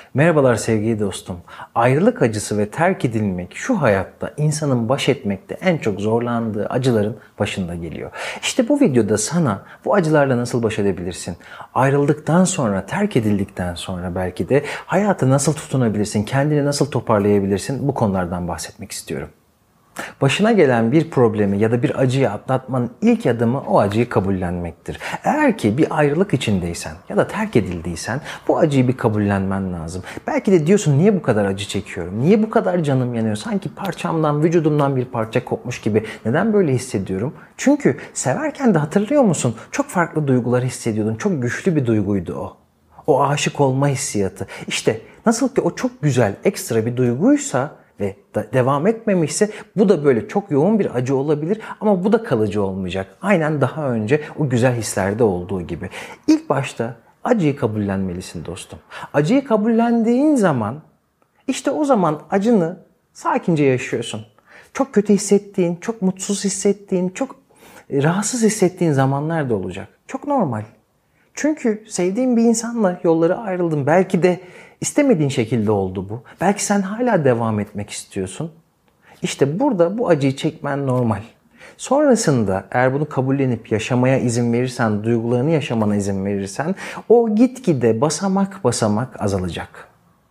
Merhabalar sevgili dostum. Ayrılık acısı ve terk edilmek şu hayatta insanın baş etmekte en çok zorlandığı acıların başında geliyor. İşte bu videoda sana bu acılarla nasıl baş edebilirsin? Ayrıldıktan sonra, terk edildikten sonra belki de hayata nasıl tutunabilirsin? Kendini nasıl toparlayabilirsin? Bu konulardan bahsetmek istiyorum. Başına gelen bir problemi ya da bir acıyı atlatmanın ilk adımı o acıyı kabullenmektir. Eğer ki bir ayrılık içindeysen ya da terk edildiysen bu acıyı bir kabullenmen lazım. Belki de diyorsun niye bu kadar acı çekiyorum? Niye bu kadar canım yanıyor? Sanki parçamdan, vücudumdan bir parça kopmuş gibi. Neden böyle hissediyorum? Çünkü severken de hatırlıyor musun? Çok farklı duygular hissediyordun. Çok güçlü bir duyguydu o. O aşık olma hissiyatı. İşte nasıl ki o çok güzel, ekstra bir duyguysa ve devam etmemişse bu da böyle çok yoğun bir acı olabilir ama bu da kalıcı olmayacak. Aynen daha önce o güzel hislerde olduğu gibi. İlk başta acıyı kabullenmelisin dostum. Acıyı kabullendiğin zaman işte o zaman acını sakince yaşıyorsun. Çok kötü hissettiğin, çok mutsuz hissettiğin, çok rahatsız hissettiğin zamanlar da olacak. Çok normal. Çünkü sevdiğin bir insanla yolları ayrıldın. Belki de istemediğin şekilde oldu bu. Belki sen hala devam etmek istiyorsun. İşte burada bu acıyı çekmen normal. Sonrasında eğer bunu kabullenip yaşamaya izin verirsen, duygularını yaşamana izin verirsen o gitgide basamak basamak azalacak.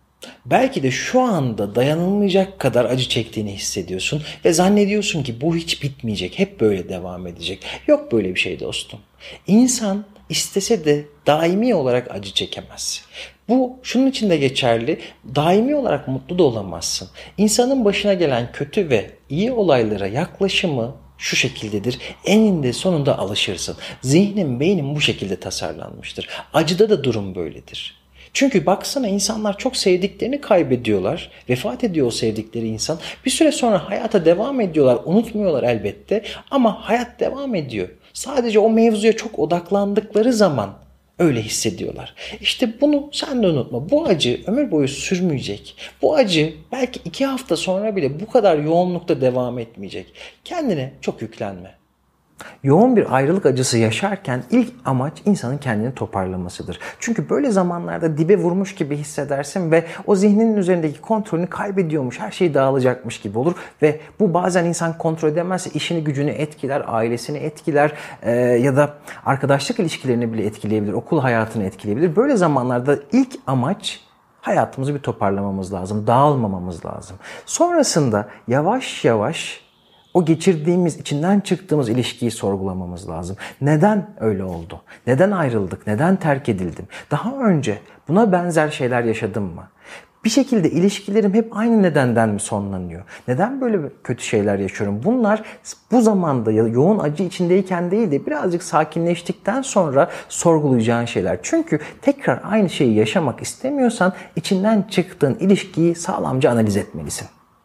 Belki de şu anda dayanılmayacak kadar acı çektiğini hissediyorsun ve zannediyorsun ki bu hiç bitmeyecek, hep böyle devam edecek. Yok böyle bir şey dostum. İnsan istese de daimi olarak acı çekemez. Bu şunun için de geçerli, daimi olarak mutlu da olamazsın. İnsanın başına gelen kötü ve iyi olaylara yaklaşımı şu şekildedir. Eninde sonunda alışırsın. Zihnin, beynin bu şekilde tasarlanmıştır. Acıda da durum böyledir. Çünkü baksana insanlar çok sevdiklerini kaybediyorlar. Vefat ediyor o sevdikleri insan. Bir süre sonra hayata devam ediyorlar. Unutmuyorlar elbette ama hayat devam ediyor. Sadece o mevzuya çok odaklandıkları zaman öyle hissediyorlar. İşte bunu sen de unutma. Bu acı ömür boyu sürmeyecek. Bu acı belki 2 hafta sonra bile bu kadar yoğunlukta devam etmeyecek. Kendine çok yüklenme. Yoğun bir ayrılık acısı yaşarken ilk amaç insanın kendini toparlamasıdır. Çünkü böyle zamanlarda dibe vurmuş gibi hissedersin ve o zihninin üzerindeki kontrolünü kaybediyormuş, her şey dağılacakmış gibi olur. Ve bu bazen insan kontrol edemezse işini gücünü etkiler, ailesini etkiler ya da arkadaşlık ilişkilerini bile etkileyebilir, okul hayatını etkileyebilir. Böyle zamanlarda ilk amaç hayatımızı bir toparlamamız lazım, dağılmamamız lazım. Sonrasında yavaş yavaş o geçirdiğimiz, içinden çıktığımız ilişkiyi sorgulamamız lazım. Neden öyle oldu? Neden ayrıldık? Neden terk edildim? Daha önce buna benzer şeyler yaşadım mı? Bir şekilde ilişkilerim hep aynı nedenden mi sonlanıyor? Neden böyle kötü şeyler yaşıyorum? Bunlar bu zamanda yoğun acı içindeyken değil de birazcık sakinleştikten sonra sorgulayacağın şeyler. Çünkü tekrar aynı şeyi yaşamak istemiyorsan içinden çıktığın ilişkiyi sağlamca analiz etmelisin.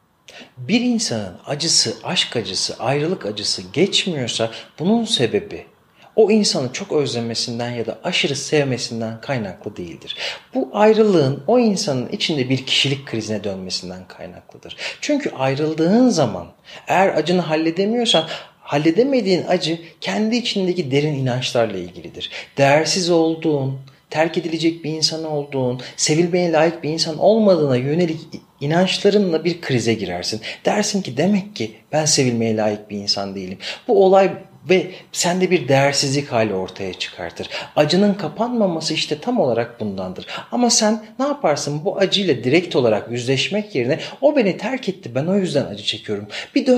Bir insanın acısı, aşk acısı, ayrılık acısı geçmiyorsa bunun sebebi o insanı çok özlemesinden ya da aşırı sevmesinden kaynaklı değildir. Bu ayrılığın o insanın içinde bir kişilik krizine dönmesinden kaynaklıdır. Çünkü ayrıldığın zaman eğer acını halledemiyorsan halledemediğin acı kendi içindeki derin inançlarla ilgilidir. Değersiz olduğun, terk edilecek bir insan olduğun, sevilmeye layık bir insan olmadığına yönelik inançlarınla bir krize girersin. Dersin ki demek ki ben sevilmeye layık bir insan değilim. Bu olay ve sende bir değersizlik hali ortaya çıkartır. Acının kapanmaması işte tam olarak bundandır. Ama sen ne yaparsın? Bu acıyla direkt olarak yüzleşmek yerine o beni terk etti, ben o yüzden acı çekiyorum.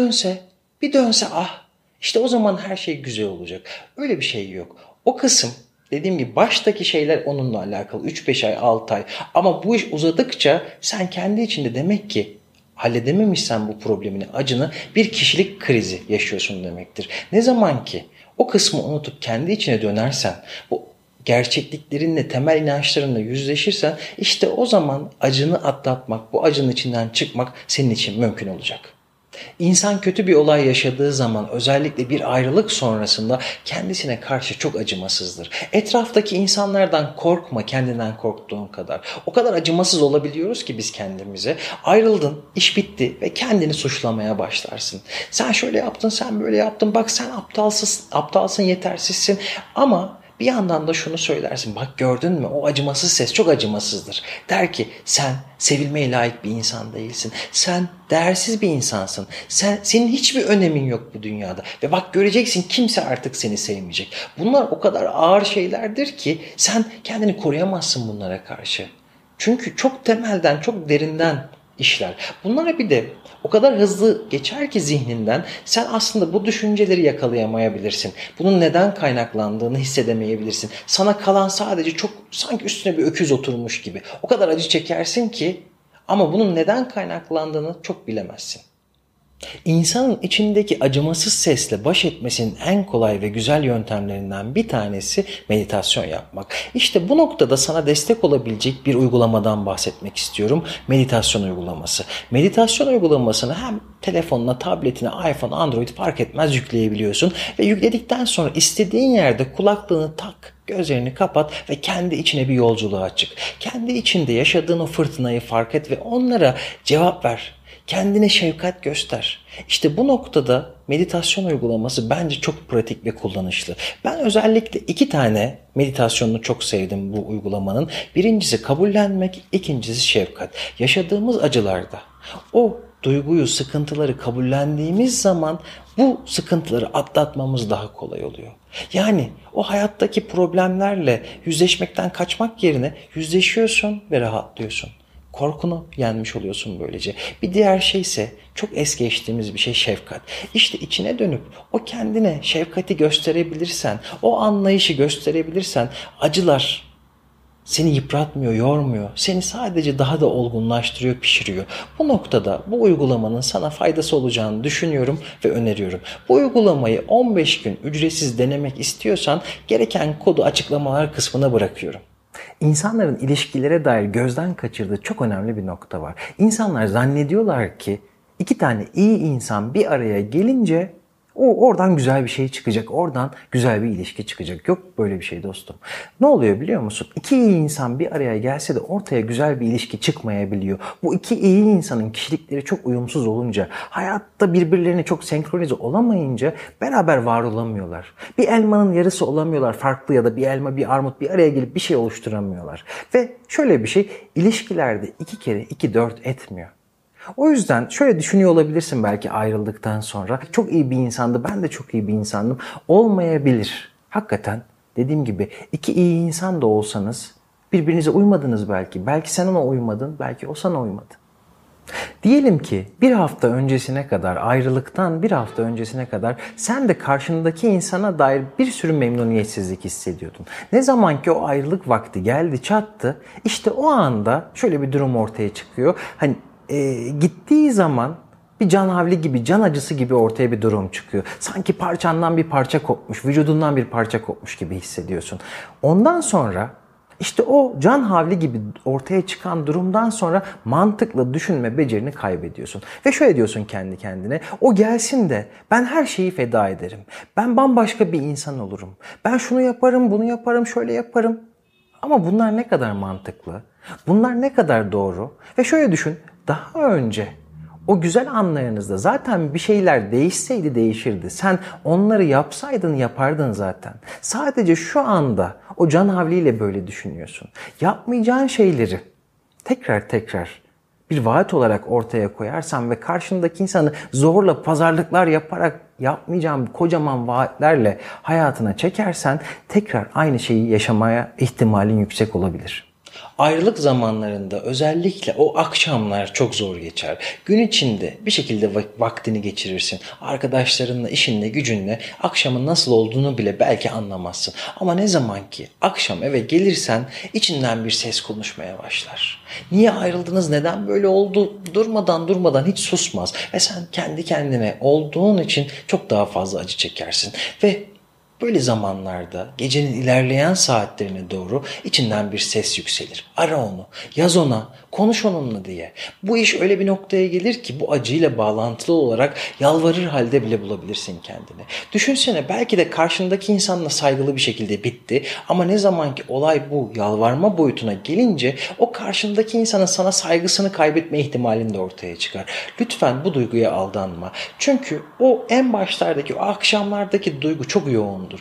Bir dönse işte o zaman her şey güzel olacak. Öyle bir şey yok. O kısım, dediğim gibi baştaki şeyler onunla alakalı 3-5 ay 6 ay ama bu iş uzadıkça sen kendi içinde demek ki halledememişsen bu problemini, acını, bir kişilik krizi yaşıyorsun demektir. Ne zaman ki o kısmı unutup kendi içine dönersen, bu gerçekliklerinle, temel inançlarınla yüzleşirsen işte o zaman acını atlatmak, bu acının içinden çıkmak senin için mümkün olacak. İnsan kötü bir olay yaşadığı zaman özellikle bir ayrılık sonrasında kendisine karşı çok acımasızdır. Etraftaki insanlardan korkma kendinden korktuğun kadar. O kadar acımasız olabiliyoruz ki biz kendimize. Ayrıldın, iş bitti ve kendini suçlamaya başlarsın. Sen şöyle yaptın, sen böyle yaptın, bak sen aptalsın, yetersizsin ama Bir yandan da şunu söylersin. Bak gördün mü, o acımasız ses çok acımasızdır. Der ki sen sevilmeye layık bir insan değilsin. Sen değersiz bir insansın. Senin hiçbir önemin yok bu dünyada. Ve bak göreceksin, kimse artık seni sevmeyecek. Bunlar o kadar ağır şeylerdir ki sen kendini koruyamazsın bunlara karşı. Çünkü çok temelden, çok derinden işler. Bunlara bir de o kadar hızlı geçer ki zihninden, sen aslında bu düşünceleri yakalayamayabilirsin. Bunun neden kaynaklandığını hissedemeyebilirsin. Sana kalan sadece çok sanki üstüne bir öküz oturmuş gibi. O kadar acı çekersin ki ama bunun neden kaynaklandığını çok bilemezsin. İnsanın içindeki acımasız sesle baş etmesinin en kolay ve güzel yöntemlerinden bir tanesi meditasyon yapmak. İşte bu noktada sana destek olabilecek bir uygulamadan bahsetmek istiyorum. Meditasyon uygulaması. Meditasyon uygulamasını hem telefonuna, tabletine, iPhone, Android fark etmez yükleyebiliyorsun ve yükledikten sonra istediğin yerde kulaklığını tak, gözlerini kapat ve kendi içine bir yolculuğa çık. Kendi içinde yaşadığın o fırtınayı fark et ve onlara cevap ver. Kendine şefkat göster. İşte bu noktada meditasyon uygulaması bence çok pratik ve kullanışlı. Ben özellikle 2 tane meditasyonunu çok sevdim bu uygulamanın. Birincisi kabullenmek, ikincisi şefkat. Yaşadığımız acılarda o duyguyu, sıkıntıları kabullendiğimiz zaman bu sıkıntıları atlatmamız daha kolay oluyor. Yani o hayattaki problemlerle yüzleşmekten kaçmak yerine yüzleşiyorsun ve rahatlıyorsun. Korkunu yenmiş oluyorsun böylece. Bir diğer şey ise çok es geçtiğimiz bir şey, şefkat. İşte içine dönüp o kendine şefkati gösterebilirsen, o anlayışı gösterebilirsen acılar seni yıpratmıyor, yormuyor. Seni sadece daha da olgunlaştırıyor, pişiriyor. Bu noktada bu uygulamanın sana faydası olacağını düşünüyorum ve öneriyorum. Bu uygulamayı 15 gün ücretsiz denemek istiyorsan gereken kodu açıklamalar kısmına bırakıyorum. İnsanların ilişkilere dair gözden kaçırdığı çok önemli bir nokta var. İnsanlar zannediyorlar ki 2 tane iyi insan bir araya gelince oradan güzel bir şey çıkacak. Oradan güzel bir ilişki çıkacak. Yok böyle bir şey dostum. Ne oluyor biliyor musun? 2 iyi insan bir araya gelse de ortaya güzel bir ilişki çıkmayabiliyor. Bu 2 iyi insanın kişilikleri çok uyumsuz olunca, hayatta birbirlerine çok senkronize olamayınca beraber var olamıyorlar. Bir elmanın yarısı olamıyorlar farklı, ya da bir elma bir armut bir araya gelip bir şey oluşturamıyorlar. Ve şöyle bir şey, ilişkilerde 2 kere 2 4 etmiyor. O yüzden şöyle düşünüyor olabilirsin belki ayrıldıktan sonra. Çok iyi bir insandı, ben de çok iyi bir insandım. Olmayabilir. Hakikaten dediğim gibi 2 iyi insan da olsanız birbirinize uymadınız belki. Belki sen ona uymadın, belki o sana uymadı. Diyelim ki bir hafta öncesine kadar, ayrılıktan bir hafta öncesine kadar sen de karşındaki insana dair bir sürü memnuniyetsizlik hissediyordun. Ne zaman ki o ayrılık vakti geldi çattı, işte o anda şöyle bir durum ortaya çıkıyor. Hani gittiği zaman bir can havli gibi, can acısı gibi ortaya bir durum çıkıyor. Sanki parçandan bir parça kopmuş, vücudundan bir parça kopmuş gibi hissediyorsun. Ondan sonra işte o can havli gibi ortaya çıkan durumdan sonra mantıklı düşünme becerini kaybediyorsun. Ve şöyle diyorsun kendi kendine, o gelsin de ben her şeyi feda ederim. Ben bambaşka bir insan olurum. Ben şunu yaparım, bunu yaparım, şöyle yaparım. Ama bunlar ne kadar mantıklı? Bunlar ne kadar doğru? Ve şöyle düşün, daha önce o güzel anlarınızda zaten bir şeyler değişseydi değişirdi. Sen onları yapsaydın yapardın zaten. Sadece şu anda o can havliyle böyle düşünüyorsun. Yapmayacağın şeyleri tekrar bir vaat olarak ortaya koyarsan ve karşındaki insanı zorla pazarlıklar yaparak yapmayacağın kocaman vaatlerle hayatına çekersen tekrar aynı şeyi yaşamaya ihtimalin yüksek olabilir. Ayrılık zamanlarında özellikle o akşamlar çok zor geçer. Gün içinde bir şekilde vaktini geçirirsin. Arkadaşlarınla, işinle, gücünle akşamın nasıl olduğunu bile belki anlamazsın. Ama ne zaman ki akşam eve gelirsen içinden bir ses konuşmaya başlar. Niye ayrıldınız, neden böyle oldu durmadan hiç susmaz. Ve sen kendi kendine olduğun için çok daha fazla acı çekersin. Ve böyle zamanlarda gecenin ilerleyen saatlerine doğru içinden bir ses yükselir. Ara onu, yaz ona, konuş onunla diye. Bu iş öyle bir noktaya gelir ki bu acıyla bağlantılı olarak yalvarır halde bile bulabilirsin kendini. Düşünsene, belki de karşındaki insanla saygılı bir şekilde bitti ama ne zaman ki olay bu yalvarma boyutuna gelince o karşındaki insanın sana saygısını kaybetme ihtimalin de ortaya çıkar. Lütfen bu duyguya aldanma. Çünkü o en başlardaki, o akşamlardaki duygu çok yoğundur.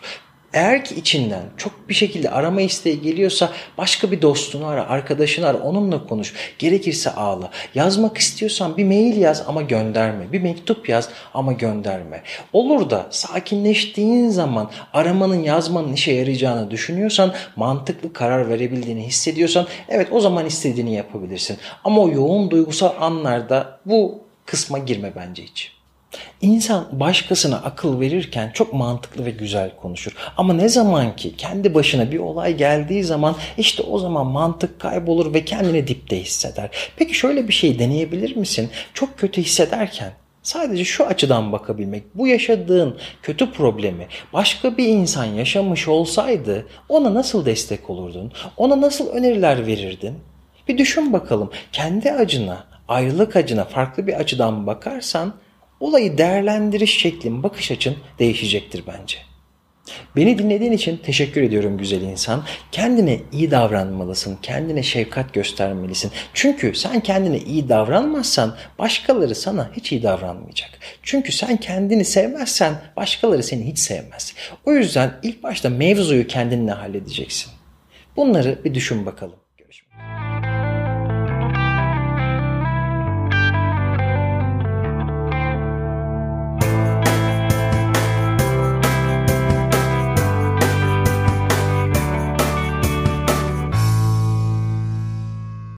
Eğer ki içinden çok bir şekilde arama isteği geliyorsa başka bir dostunu ara, arkadaşını ara, onunla konuş. Gerekirse ağla. Yazmak istiyorsan bir mail yaz ama gönderme. Bir mektup yaz ama gönderme. Olur da sakinleştiğin zaman aramanın, yazmanın işe yarayacağını düşünüyorsan, mantıklı karar verebildiğini hissediyorsan evet o zaman istediğini yapabilirsin. Ama o yoğun duygusal anlarda bu kısma girme bence hiç. İnsan başkasına akıl verirken çok mantıklı ve güzel konuşur. Ama ne zaman ki kendi başına bir olay geldiği zaman işte o zaman mantık kaybolur ve kendini dipte hisseder. Peki şöyle bir şey deneyebilir misin? Çok kötü hissederken sadece şu açıdan bakabilmek. Bu yaşadığın kötü problemi başka bir insan yaşamış olsaydı ona nasıl destek olurdun? Ona nasıl öneriler verirdin? Bir düşün bakalım. Kendi acına, ayrılık acına farklı bir açıdan bakarsan olayı değerlendiriş şeklin, bakış açın değişecektir bence. Beni dinlediğin için teşekkür ediyorum güzel insan. Kendine iyi davranmalısın, kendine şefkat göstermelisin. Çünkü sen kendine iyi davranmazsan başkaları sana hiç iyi davranmayacak. Çünkü sen kendini sevmezsen başkaları seni hiç sevmez. O yüzden ilk başta mevzuyu kendinle halledeceksin. Bunları bir düşün bakalım.